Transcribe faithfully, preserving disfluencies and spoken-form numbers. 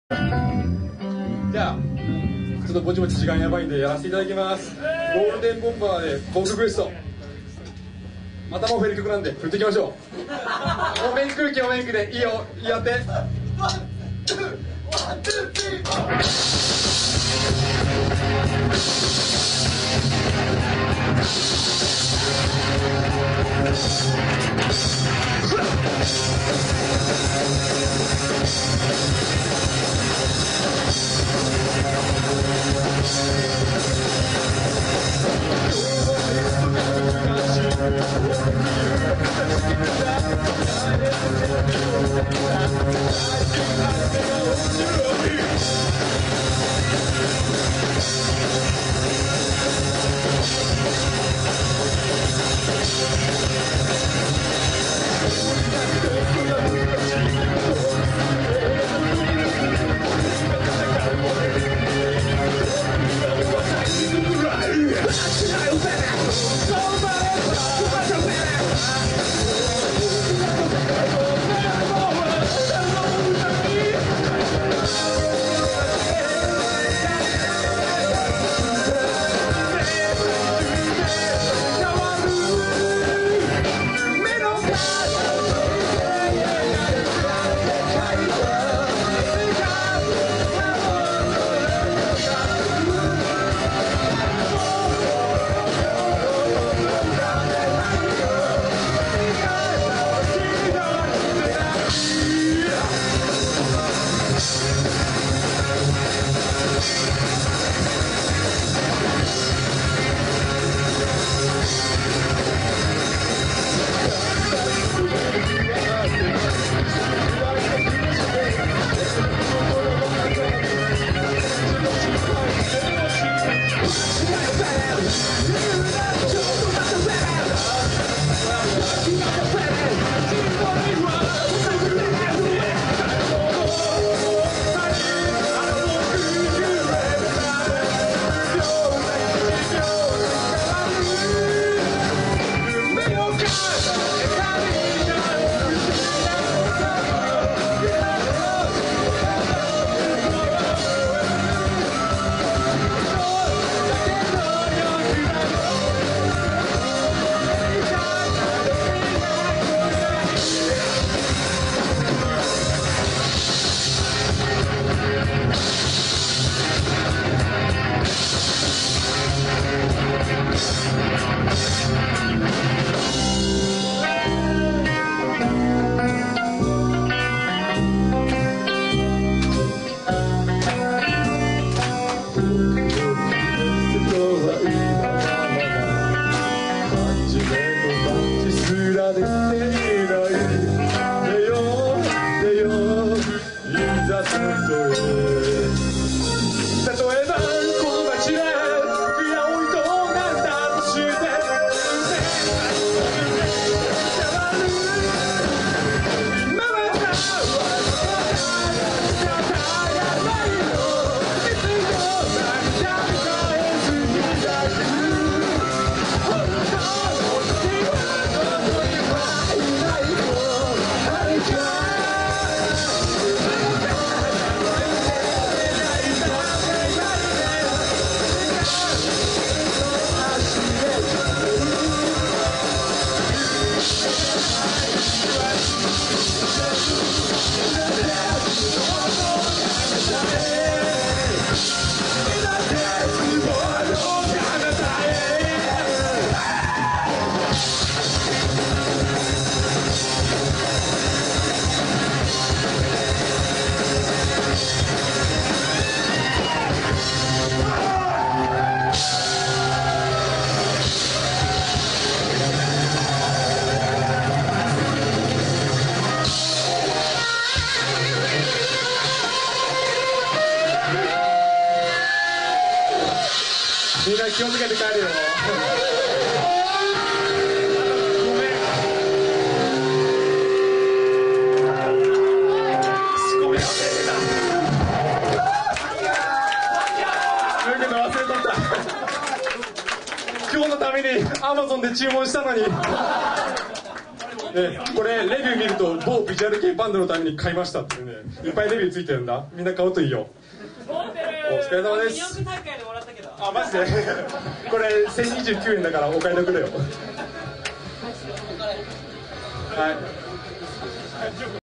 じゃあちょっとぼちぼち時間やばいんでやらせていただきます。ゴールデンボンバーでトーククエスト、頭を振る曲なんで振っていきましょう。おメイク空気おメイクでいいよ、いいやって。ワンツーワンツースリーフォー。みんな気をつけて帰るよ。ごめん。仕込み忘れてた。だけど忘れとった。今日のためにアマゾンで注文したのに。 ね、これレビュー見ると某ビジュアル系バンドのために買いましたってね、いっぱいレビューついてるんだ。みんな買うといいよ。お疲れ様です。あ、マジでこれせんにじゅうきゅうえんだからお買い得だよ。はい。